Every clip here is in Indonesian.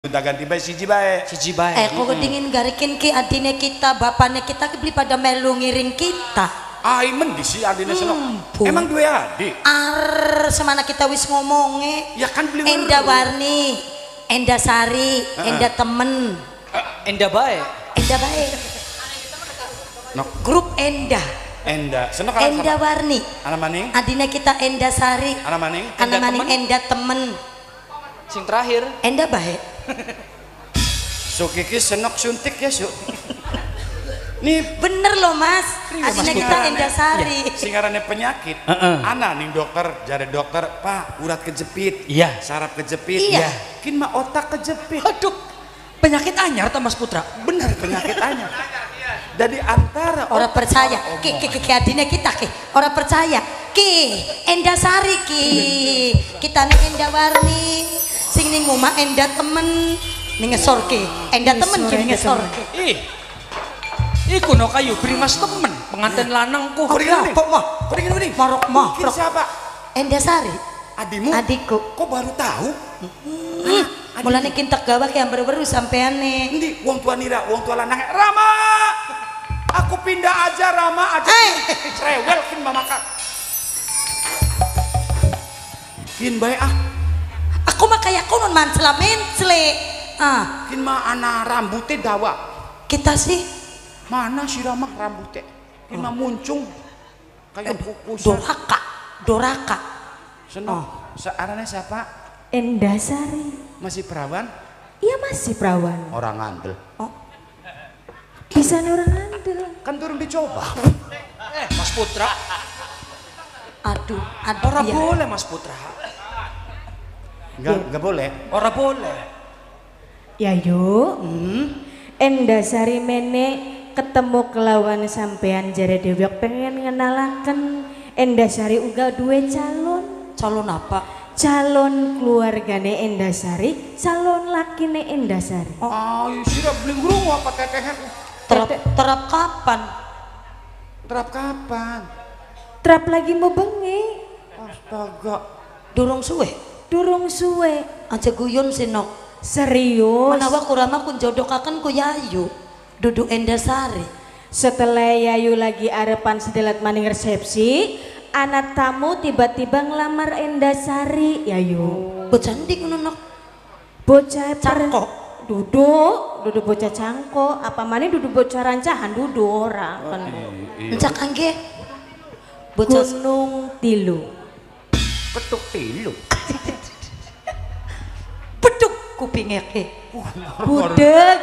Udah ganti bae siji bae. Siji bae. Kok dingin garikin ki adine kita, bapaknya kita beli pada melu ngiring kita. Aimen di si adine senok. Emang dua adik. Semana kita wis ngomonge. Ya kan beli Enda Warni, Enda Sari, Enda temen. Enda bae. Enda bae. Nok. Grup Enda. Enda. Senok Enda Warni. Ana maning. Adine kita Enda Sari. Ana maning. Ana maning Enda temen. Sing terakhir. Enda bae. So kiki senok suntik ya su. Nih Bener loh mas. Adine kita Enda Sari. singarannya penyakit. Ana nih dokter, jare dokter, Pak, urat kejepit. Iya. Saraf kejepit. Iya. Kin mah otak kejepit. Aduh. Penyakit anyar ta Mas Putra? Bener penyakit anyar. Jadi antara Orang percaya, ki adine kita ki, orang percaya, ki Enda Sari ki, kita nih Enda Warni, sing ning omah Enda temen, ning ngesor ki, Enda temen ki ning ngesor ki. Iku no kayu berimas temen, pengantin lanangku. Kok dingin Kok mah? Kok dingin nih? Marok mah. Kira siapa? Enda Sari, Adimu? adikku. Kok baru tahu? Mulane kintek gawa ki baru-baru sampeane. Endi wong tua nira, wong tua lanang. Rama, aku pindah aja Rama aja. Cerewel kin mama kak. Kin bae ah. Aku mah kayak konon mancela mencle. Kin mah ana rambutnya dawa. Kita sih Mana si Rama rambutnya? Kin mah muncung kayak kukus. Doraka. Senok. Searane siapa? Enda Sari. Masih perawan? Iya masih perawan. Orang ngandel. Bisa nih orang andel. Kan turun dicoba. Mas Putra. Aduh, Ora iya. boleh Mas Putra. Enggak boleh. Ora boleh. Ya yuk. Enda Sari mene ketemu kelawan sampean jare dewek pengen ngenalaken Enda Sari uga duwe calon. Calon apa? Calon keluargane Enda Sari, calon lakine Enda Sari. Ayo sirap beli ngurung apa tetehan. Terap kapan? Terap kapan? Trap lagi mau bengi. Astaga. Durung suwe. Durung suwe. Aja guyon sinok. Serius. Menawa kurama kun jodokaken ku Yayu. Dudu Enda Sari. Setelah Yayu lagi arepan sedelat maning resepsi, anak tamu tiba-tiba ngelamar Enda Sari. Yayu. Bocah ndi ngono nok? Bocah Cangkok. Duduk bocah cangkok. Apa mana duduk bocah rancahan duduk orang kan. Encak angge. Bocah Gunung Tilu. Petuk tilu. beduk kupinge ke. Budeg.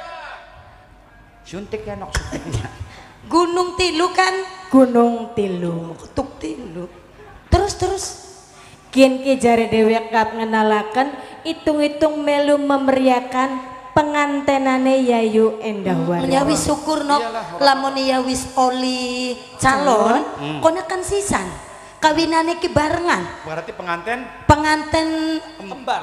Suntik ya nok suntiknya. Gunung Tilu kan? Gunung Tilu. Ketuk Tilu. Terus. Kian ki jare dewek kap ngenalaken hitung-hitung melu memeriakan pengantenane Yayu Endah Warni. Menyawi syukur nok lamun ya wis oli calon, kono kan sisan. Kawinane ki barengan. Berarti pengantin Penganten Kembar.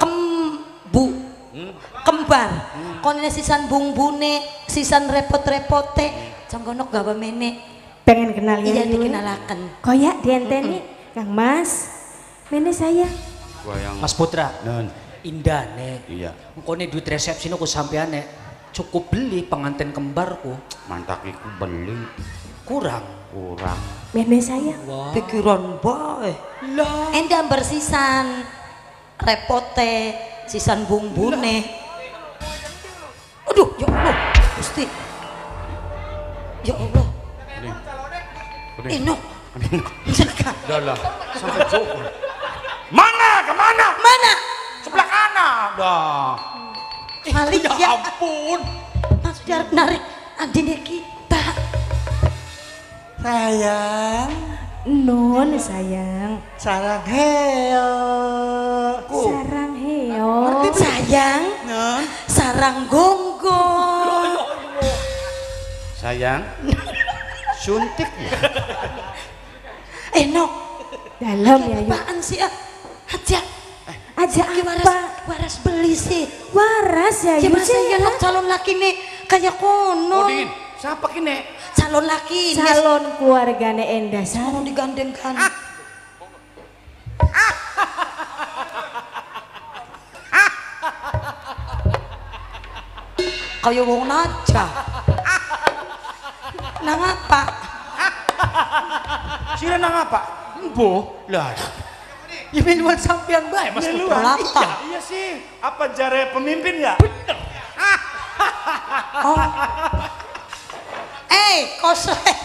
Kembar. Kono sisan bungbune, sisan repot-repote. Canggonok gawe mene. Pengen kenal Iya Yayu. dikenalaken. Koyak dienteni Kang Mas. Mene saya. gua yang Mas Putra. non. Indah nek. Iya. Engkone duit resepsi ku sampean nek. Cukup beli pengantin kembarku. Mantak iku beli Kurang. Mene saya. Wah. Pikiran bae. Lah. Endah bersisan repote, sisan bungbune. Aduh, ya Allah, Gusti. Ya Allah. Enok. Jaga. Udah lah, sampai cukup. Mana? Kemana? Mana? Sebelah kanan. Dah. Malik Ya ya. ampun. Mas udah narik adine kita. Sayang, Nun sayang. sarang heo. Sarang heo. Sayang, Non, sarang gonggong. Sayang. Suntik ya. Enok. Dalam Yayu. Apaan sih? Aja. Aja Ki apa? waras beli sih. Waras Yayu. Gimana saya nok calon laki nih kayak kono. Oh dingin. Siapa kini? Calon laki nih. Calon keluargane Enda Mau Sari. digandengkan. kaya wong naja. Nang apa? Sira nang apa? Embo. Lah, Ya minuan sampean bae Mas Putra. Lata. iya sih. Apa jare pemimpin ya? Oh. Koslet.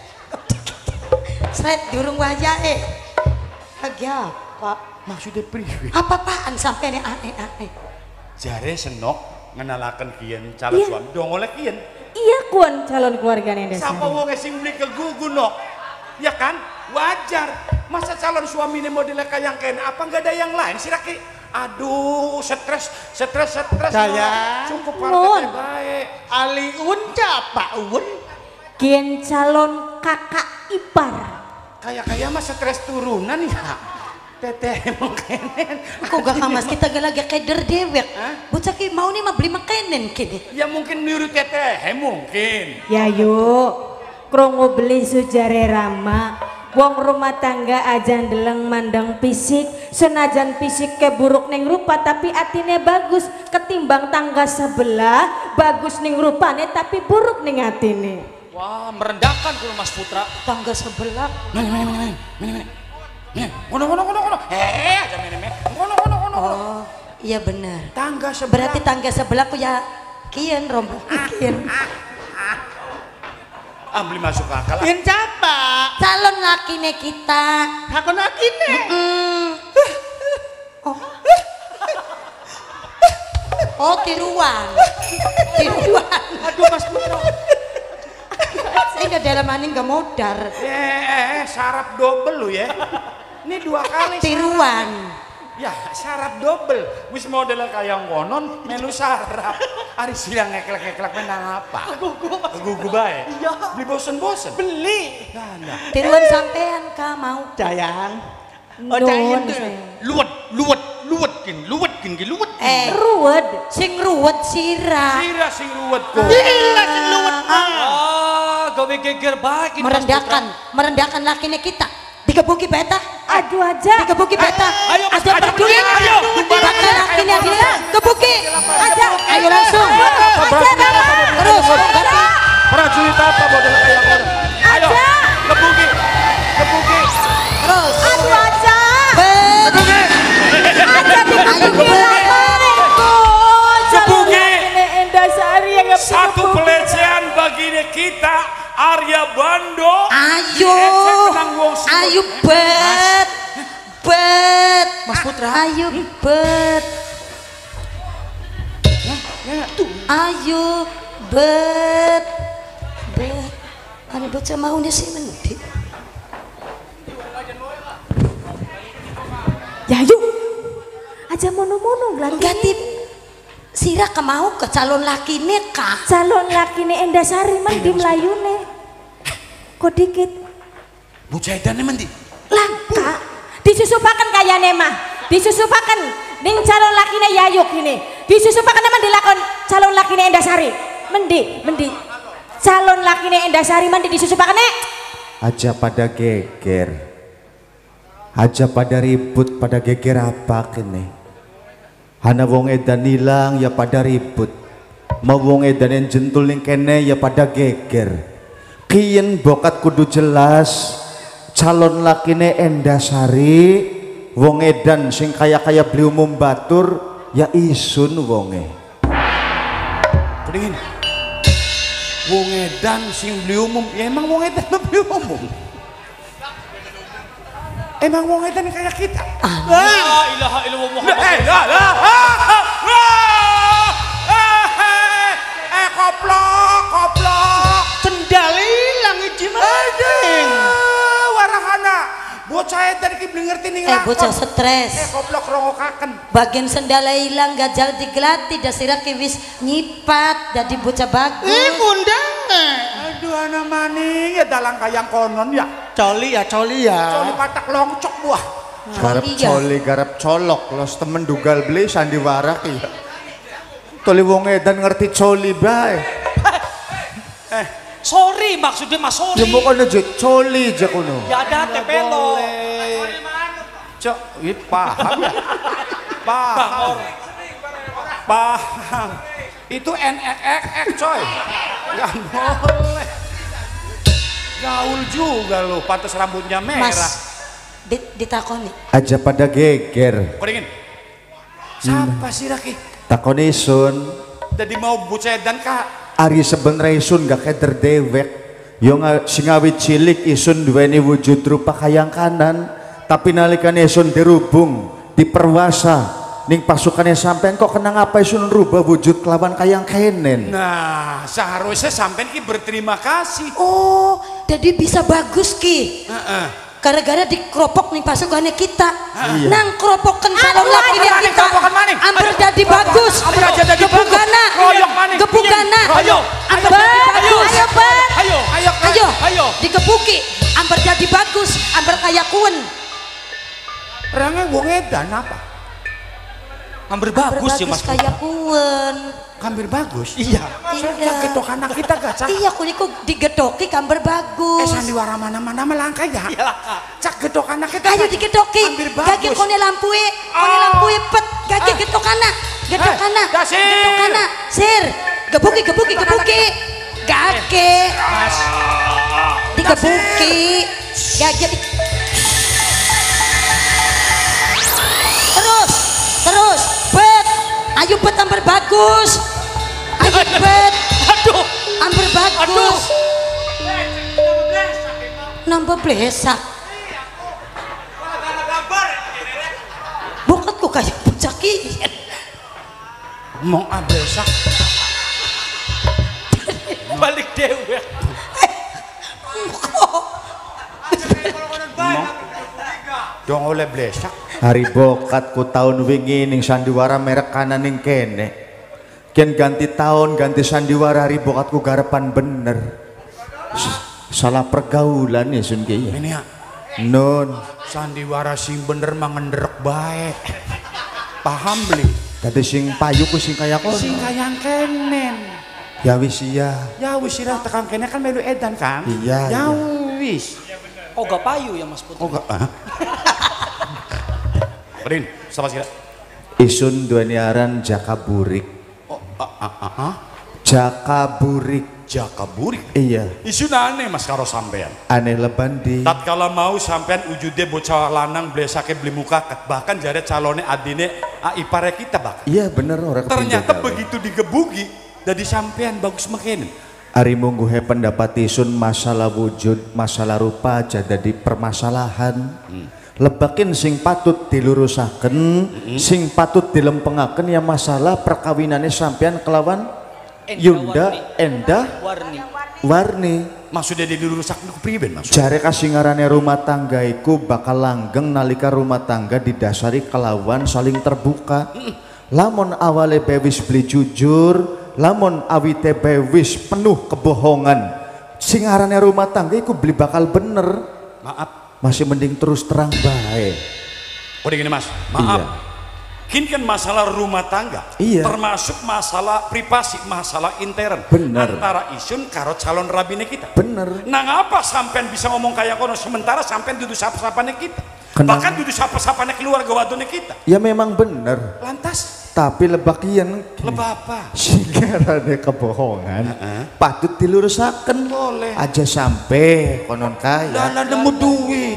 Sret durung wajahe. Lagi apa? Maksudnya priwe? Apa-apaan sampai yang aneh-aneh? Jare senok ngenalaken kiyen calon Iya. suami. Dong oleh kiyen. Iya kuan calon keluarganya Enda Sapa Sari. wong sing muni ke gugu no? Ya kan? Wajar. Masa calon suami ini modelnya kayak kene? Apa enggak ada yang lain? Siraki. Aduh, stres. Saya. Cukup Nun. partai baik. Aliun Pak Un. Kian calon kakak ipar. Kayak mah stres turunan ya. Teteh mungkin. Kok gak kamas kita lagi keder dewek. Bocah ki mau nih mah beli makanan kini. Ya mungkin niru teteh mungkin. Ya yuk, krongo beli sujare Rama. Wong rumah tangga aja ndeleng mandang fisik, senajan fisik ke buruk ning rupa tapi atine bagus, ketimbang tangga sebelah bagus ning rupane tapi buruk ning atine. Wah, merendahkan kulo Mas Putra. Tangga sebelah. Mana. Kono. Aja mene. Kono. Oh, iya benar. Tangga sebelah. Berarti tangga sebelahku ya kian rombong kian. Beli masuk akal. Yen Pak. Calon lakine kita. Hakon akine. Oh tiruan. Aduh Mas Putra. Saya nggak dalam maning nggak modar. Sarap double lu ya. Ini 2 kali. Tiruan. Ya, sarap double. Wis modelnya kayak konon melu sarap. Ari silang ngeklek-ngeklek menang apa? Gugu bae. Iya. Beli bosen-bosen. Beli. Nah. Tiruan sampean ka mau. Sayang. Oh Nun, cain tuh. sayang. Luwet kin. Ruwed. Sing ruwet sirah. Sira sing ruwet kok. Gila sing luwet mah. Ah, gawe geger baik ini Mas Putra. merendahkan lakine kita. Digebuki beta. Aduh aja. Digebuki beta. Ayo, Mas, Ada ayo, peduli. ayo. Bakal lakine dia. Gebuki. Aja. Ayo langsung. Terus. Prajurit apa model kayak konon? Ayo. Gebuki. Terus. Aduh aja. Gebuki. Aja Ayo, Gebuki. Ini Enda Sari yang nggak Satu pelecehan bagi kita Arya Bando. Ayo. Ayo bet. Mas Putra. Ayo bet. Ayo bet. Ada bocah maunya sih mending. Ya yuk. Aja mono-mono Enggak tip. Sira kemau ke calon laki kah? calon lakine Enda Sari man di Melayune. Kok dikit Bocah edane mandi. langka disusupaken kayane mah. Disusupaken ning calon lakine Yayuk ini. Disusupaken emang dilakon calon lakine Enda Sari. Mendi. Calon lakine Enda Sari mandi disusupaken nek. Aja pada geger, aja pada ribut, pada geger apa kene? Hana wong edan hilang ya pada ribut, mau wong edan yang jentul ning kene ya pada geger. Kiyen bokat kudu jelas, calon lakine Enda Sari, wong edan sing kaya beli umum batur ya isun wonge. Kedingin. Wong edan sing beli umum. Ya emang wong edan beli umum. Emang wong edan kayak kita. La ilaha illallah Muhammad. Koplok. Sendal hilang iki mah. Warahana. Bocah edan iki beli ngerti ning lakon. Bocah stres. Koplok rongokaken. Bagian sendala hilang gajal digelati dasira kiwis nyipat jadi bocah bagus. Ngundang. Aduh anak maning ya dalang kayang konon ya. Coli ya. Coli patak longcok buah. Garap Iya. coli, garap colok, los temen dugal beli sandiwara ki. Toli wong edan ngerti coli bae. Sorry maksudnya Mas, sorry. Ya bukan aja coli aja kuno. Ya ada tepelo. Cok, ini paham ya? Paham. Paham. Itu NXX coy. Gak boleh. Gaul juga lo, pantas rambutnya merah. Mas, ditakoni. Aja pada geger. Kau dingin. Siapa sih Raki? Takoni Sun. Jadi mau bucedan kak? Ari sebenarnya Isun gak keder dewek. Yo singawit cilik Isun duweni wujud rupa kayang kanan, tapi nalikan Isun dirubung, diperwasa ning pasukannya sampean kok kenang apa Isun rubah wujud kelawan kayang kenen. Nah, seharusnya sampean ki berterima kasih. Oh, jadi bisa bagus Ki. Gara-gara dikeropok nih pasukannya kita. Iya. Nang keropokan calon laki maning, kita. keropokan maning. Amber jadi bagus. Amber aja jadi bagus. Gebugana. Royok maning. Gebugana. Ayo. Amber jadi bagus. Ayo, Bar. Ayo. Ayo. Digebuki. Amber jadi bagus. Amber kayak kuen. Orangnya wong edan apa? Hampir bagus ya Mas. Kayak kuen. Kambir bagus? Iya. Soalnya gedok anak kita gak cak. Iya, kuliku digedoki kamber bagus. Sandiwara mana-mana melangkah ya. Cak gedok anak kita. Ayo digedoki. Kambir bagus. Gage kone lampue pet. Gage gedok anak. Gedok anak. Dasir. Gedok anak. Sir. Gebuki. Gage. Digebuki. Gage Terus. Bet. Ayo bet amber bagus. Ayo bet. Aduh. Amber bagus. Nambah blesak. Bokatku kayak pucaki. Mau ablesak. Balik dewe. Dong oleh blesak. Hari bokat ku tahun wingi ning sandiwara merek kanan ning kene. Kian ganti tahun ganti sandiwara hari bokatku garepan bener. Salah pergaulan ya Sun Ki. Ini ya. Nun. Sandiwara sing bener mangenderek baik. Paham beli? Tadi sing payu ku sing kaya kono. Sing kayang kenen. Ya wis iya. Ya wis sirah tekan kene kan melu edan kan? Iya. Ya wis. Oh gak payu ya Mas Putri. Oh enggak. Rin, sama sih. Isun duweni aran Jakaburik. Oh, Jakaburik. Jakaburik. Iya. Isu aneh Mas karo sampean. Aneh lebandi. Tatkala mau sampean wujude bocah lanang blesake beli mukakat, bahkan jare calone adine ipare kita bak. Iya bener orang Ternyata begitu digebuki dari sampean bagus makin. Ari mungguhe pendapat Isun masalah wujud, masalah rupa aja jadi permasalahan. Lebakin sing patut dilurusaken, sing patut dilempengaken ya masalah perkawinannya sampean kelawan Yunda Endah Warni. Maksudnya dilurusak niku priben Mas? Jare kasingarane rumah tangga iku bakal langgeng nalika rumah tangga didasari kelawan saling terbuka. Lamun awale bewis beli jujur, lamun awite bewis penuh kebohongan, singarane rumah tangga iku beli bakal bener. Maaf. Masih mending terus terang baik. Oh gini Mas, maaf. Iya. Kini kan masalah rumah tangga, Iya. termasuk masalah privasi, masalah intern. Bener. Antara Isun karo calon rabine kita. Bener. Nah ngapa sampean bisa ngomong kayak kono sementara sampean duduk sapa-sapane kita? Kenapa? Bahkan duduk sapa-sapane keluarga wadone kita. Ya memang bener. Lantas Tapi lebakian lebah apa? singarane kebohongan patut dilurusaken. Boleh. Aja sampai konon kaya. Dana nemu duit.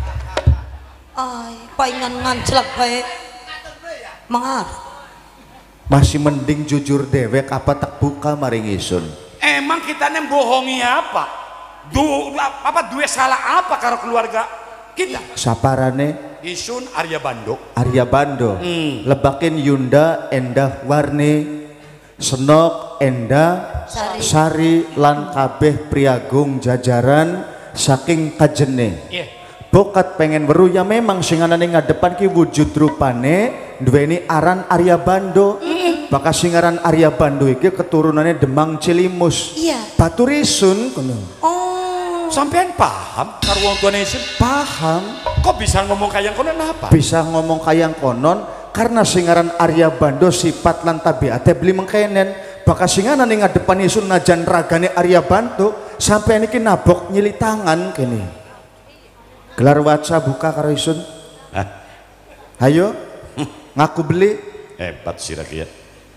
Ay, paingan nganclak bae. Mangar. Masih mending jujur dewek apa tak buka maring Isun. Emang kita bohongi apa? Duwe salah apa karo keluarga kita? Saparane Isun Arya Bando. Arya Bando. Lebakin Yunda Endah Warni, Senok Endah Sari lan kabeh priagung jajaran saking kajene. Iya. Bokat pengen weru ya memang sing anane ngadepan ki wujud rupane duweni aran Arya Bando. Bakal singaran Arya Bando iki keturunannya Demang Cilimus. Iya. Baturisun kono. Oh. Sampean paham karo wong tuane Isun? Paham. Kok bisa ngomong kayak kono apa? Bisa ngomong kayang konon karena singaran Arya Bando sifat lan tabiate beli mengkenen. Bakal singaran ning ngadepan Isun najan ragane Arya Bando sampai niki nabok nyili tangan kene. Gelar waca buka karo Isun. Hah? Hayo ngaku beli. Hebat sih rakyat.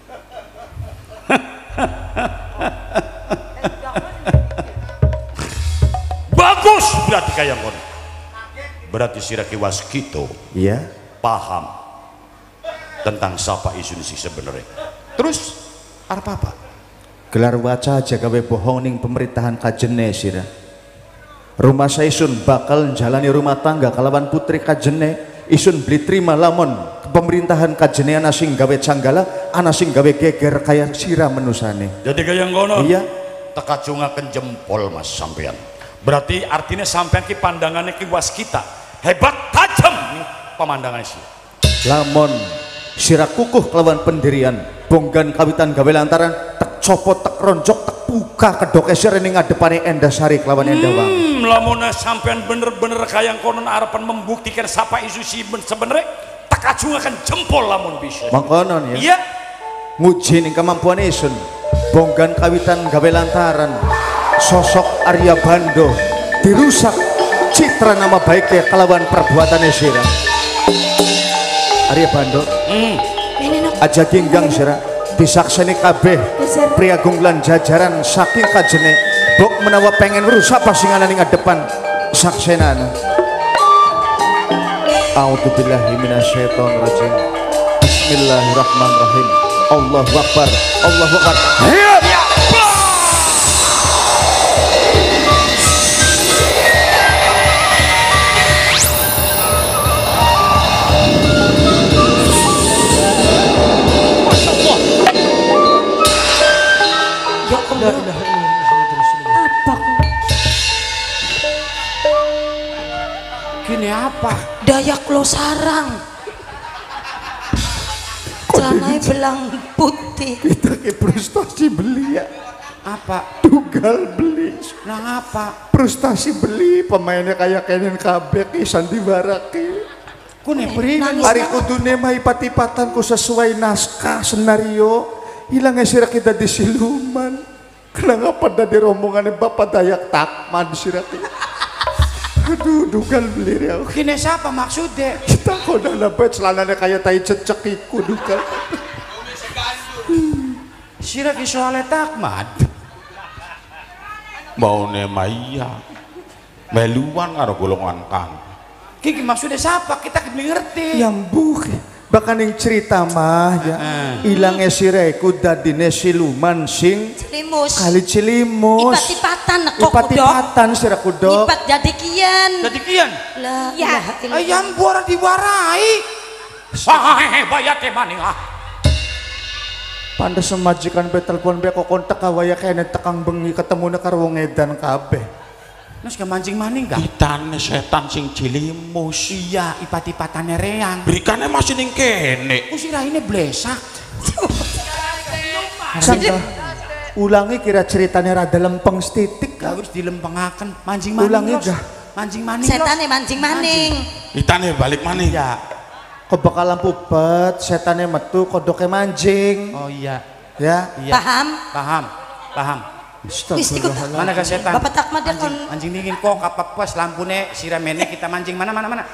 Bagus berarti kayang kono. Berarti siraki waskito Iya. paham tentang siapa isun sih sebenarnya. Terus apa? Gelar waca aja gawe bohong ning pemerintahan kajene sira. Rumah saya isun bakal jalani rumah tangga kalawan putri kajene isun beli terima lamun pemerintahan kajene ana sing gawe canggala, ana sing gawe geger kaya sira menusane. Jadi kayang kono. Iya. Tekacungaken jempol Mas sampean. Berarti artinya sampean ki pandangannya ki waskita hebat tajam nih pemandangannya sih. Lamun sira kukuh kelawan pendirian, bonggan kawitan gawe lantaran tek copot tek ronjok tek buka kedoke sira ning ngadepane Endasari kelawan Endawang. Lamun sampean bener-bener kayang konon harapan membuktikan siapa isu si sebenarnya tekacungaken jempol lamun bisa. Mangkonon ya. Iya. Nguji ning kemampuan isun. Bonggan kawitan gawe lantaran sosok Arya Bando dirusak citra nama baiknya kelawan perbuatannya sira. Arya Bando aja ginggang sira disakseni kabeh priagung lan jajaran saking kajene bok menawa pengen rusak pasinganan ing ngadepan saksenana. A'udzubillahi minasyaitonir rajim. Bismillahirrahmanirrahim. Allahu Akbar. Allahu Akbar. Gini apa? Dayak lo sarang. Celananya belang putih. Kita ke frustasi beli ya. Apa? Tugal beli. Nah apa? Frustasi beli pemainnya kayak Kenin Kabek sandiwara ki. Kune beringan. Hari kudune mah ipat-ipatan ku sesuai naskah senario. Hilangnya sira kita di siluman. Kenapa pada di rombongan Bapak Dayak Takman sira ki. Aduh, dugal beli ya. Kini siapa maksudnya? Kita kok udah lepet celananya kayak tai cecek iku dugal. Sira ki soalnya takmat. Mau nemaya meluan karo golongan kang. Kiki maksudnya siapa? Kita belum ngerti. Nyambung. Bahkan yang cerita mah ya hilangnya sireku dadine siluman sing Cilimus. kali Cilimus Ipat-ipatan kok kudok. ipat-ipatan sira kudok. Ipat jadi kian. Jadi kian. Lah, Ya. ilaha illallah. Ayam buara diwarai. Wah, bayar teh maning ah. Pantes semajikan be telepon be kok kontak kawaya kene tekang bengi ketemune karo wong edan kabeh. Nus ke mancing maning gak? Itane setan sing Cilimus. Iya, ipat-ipatannya reang. Berikannya masih ning kene. Usirah ini blesak. Sangka ulangi kira ceritanya rada lempeng setitik. Harus dilempengaken mancing maning. Ulangi Los. gak? Mancing maning. Setane mancing maning. Itane balik maning. Ya. Kok bakalan pupet setannya metu kodoknya mancing. Oh iya. Ya. Iya. Paham? Paham. Wis ikut. Mana ke setan? Bapak Takmat ya kon. Mancing dingin kok apa pas lampune siramene kita mancing mana.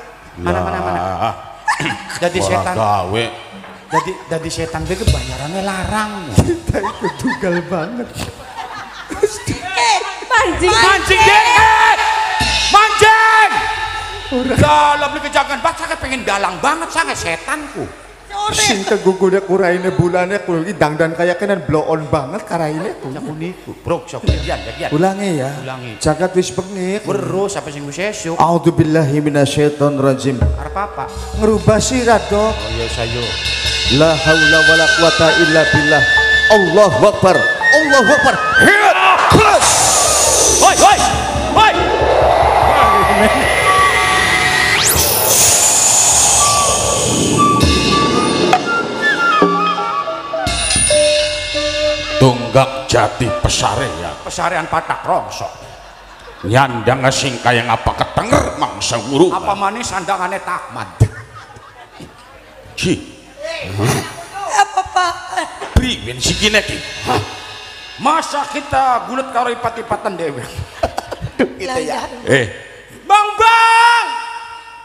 Jadi setan. Gawe. Jadi setan bege bayarannya larang. Kita ikut tugal banget. Mancing. Mancing deh. Mancing. Dalam beli kejagan bak saya pengen dalang banget saya setanku. Sing kegugunya kuraine bulannya kuli dangdan kayak kenan blow on banget karaine tuh. Aku niku, bro, sok lihat. Ulangi ya. Ulangi. Jagat wis bengi. Terus sampai sing sesuk. A'udzubillahi minasyaitonirrajim. Arep apa? Ngerubah sirat dok. Oh iya sayo. La haula wala quwata illa billah. Allahu Akbar. Allahu Akbar. Plus. Hoi. Tunggak jati pesarean. Pesarean patak rongsok. Nyandang sing kaya ngapa ketenger mangsa wuru. Apa manis sandangannya takmat. Ci. Apa Pak? Priwen si kene ki. Masa kita gulet karo ipat-ipatan dewe. Gitu ya. Bang.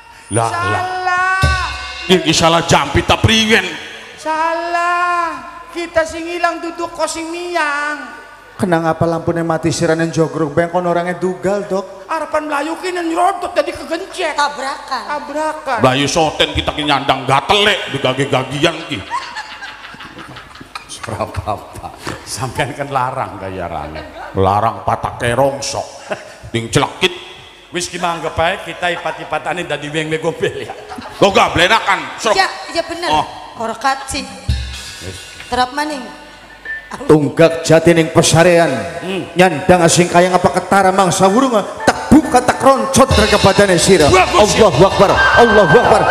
Lah. Salah. Iki salah jampi ta priwen. Salah. kita sing ilang duduk kosing miang. Kenang apa lampunya mati siranen jogrok bengkon orangnya dugal dok. Harapan Melayu kini nyerodot jadi kegencet. Tabrakan. Melayu soten kita ki nyandang gatelek di gagi-gagian ki. Apa-apa. Sampean kan larang gayarannya. Larang patah kerongsok. Ding celekit. Wis gimana baik kita ipat-ipatanin dari weng gombel ya. Goga blenakan. Ya bener. Oh. Orang kaci. Terap maning. Tunggak jati ning pesarean nyandang asing kayang apa ketara mangsa wurung tak buka tak roncot dari badannya sirah. Allahu Akbar, Allahu Akbar.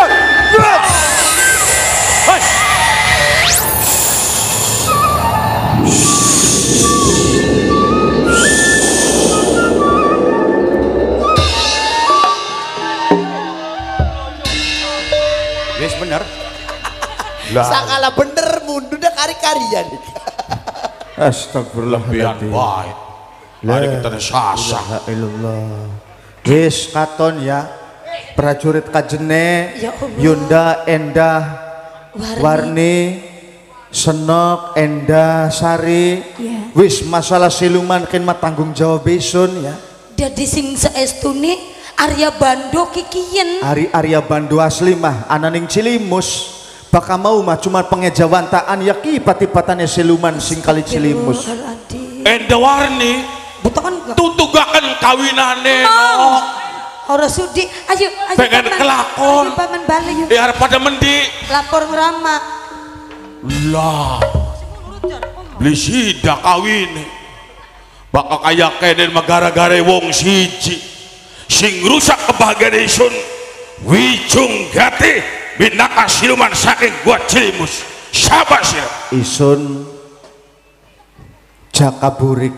Wis bener. Sakala bener mundur dah kari-karian. Astagfirullahaladzim. Baik. Mari kita sasa. Ilallah. Wis katon ya. Prajurit kajene Ya Allah. Yunda Endah Warni Senok Endah Sari. Ya. Wis masalah siluman kin mah tanggung jawab besun ya. Jadi sing saestune Arya Bando kikien. Ari Arya Bando asli mah ananing Cilimus. Baka mau mah cuma pengejawantaan ya kipat-ipatannya siluman sing kali Cilimus. Enda Warni Bukan tutugakan kawinane no. Ora sudi. Ayo Pengen paman. kelakon. Ayo paman balik yuk. Ya pada mendi. Lapor ngerama. Lah. Beli sida kawin. Baka kaya keden magara-gara wong siji. Sing rusak kebahagiaan isun. Wijung gati. Binaka siluman saking gua Cilimus. Sabar sih. Isun Jakaburik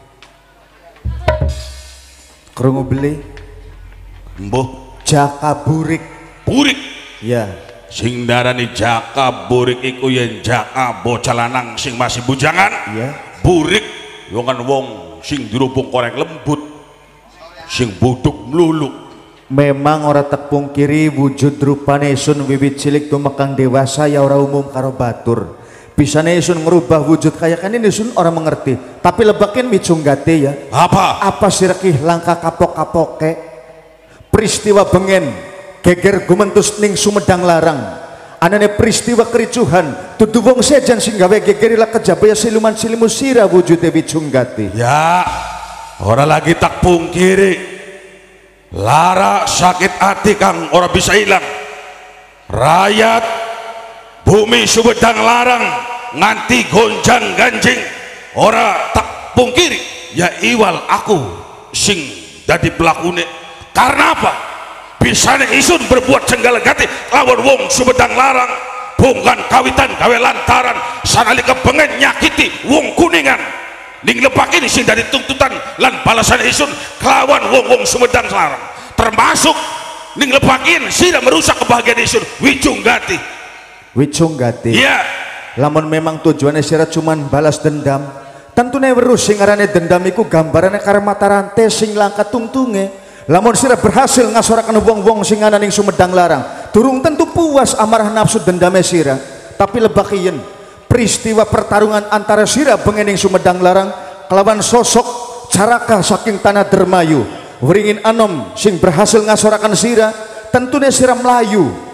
krungu beli Mbuh Jakaburik burik. ya Sing darani jaka burik iku yen jaka bocah lanang sing masih bujangan. ya Burik wongan wong sing dirubung korek lembut. Sing buduk mluluk. memang ora tepung kiri wujud rupane isun wiwit cilik tumekang dewasa ya ora umum karo batur. Bisane isun ngerubah wujud kayak kan ini isun orang mengerti. Tapi lebakin micunggate ya. Apa sirkih langkah kapok-kapoke. Peristiwa bengen geger gumentus ning Sumedang Larang. Anane peristiwa kericuhan dudu wong sejan sing gawe gegerilah kejabaya siluman Cilimus sira wujude micunggate. Ya, ora lagi tak pungkiri. Lara sakit hati kang ora bisa hilang. Rakyat bumi Sumedang Larang nganti gonjang ganjing ora tak pungkiri ya iwal aku sing dadi pelakune. Karena apa? Bisane isun berbuat cenggala gati lawan wong Sumedang Larang bukan kawitan gawe lantaran sanalika bengen nyakiti wong Kuningan. Ning lebak ini sing dari tuntutan lan balasan isun kelawan wong-wong Sumedang Larang termasuk ning lebak ini sira merusak kebahagiaan isun Wijunggati. Wijunggati. Iya. Lamun memang tujuannya sira cuman balas dendam, tentunya weruh sing ngarane dendam iku gambarane karo mata rantai sing langka tungtunge. Lamun sira berhasil ngasoraken wong-wong sing ana ning Sumedang Larang, durung tentu puas amarah nafsu dendame sira, tapi lebak yen peristiwa pertarungan antara sira bengening Sumedang Larang kelawan sosok Caraka saking tanah Dermayu wringin anom sing berhasil ngasorakan sira tentunya sira melayu